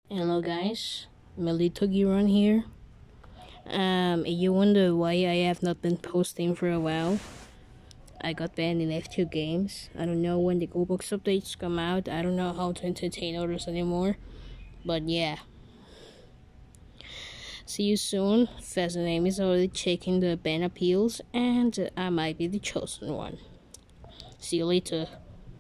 Hello guys, Melito Giron here. You wonder why I have not been posting for a while. I got banned in F2 games. I don't know when the Gobox updates come out. I don't know how to entertain others anymore. But yeah. See you soon. Fast Name is already checking the ban appeals and I might be the chosen one. See you later.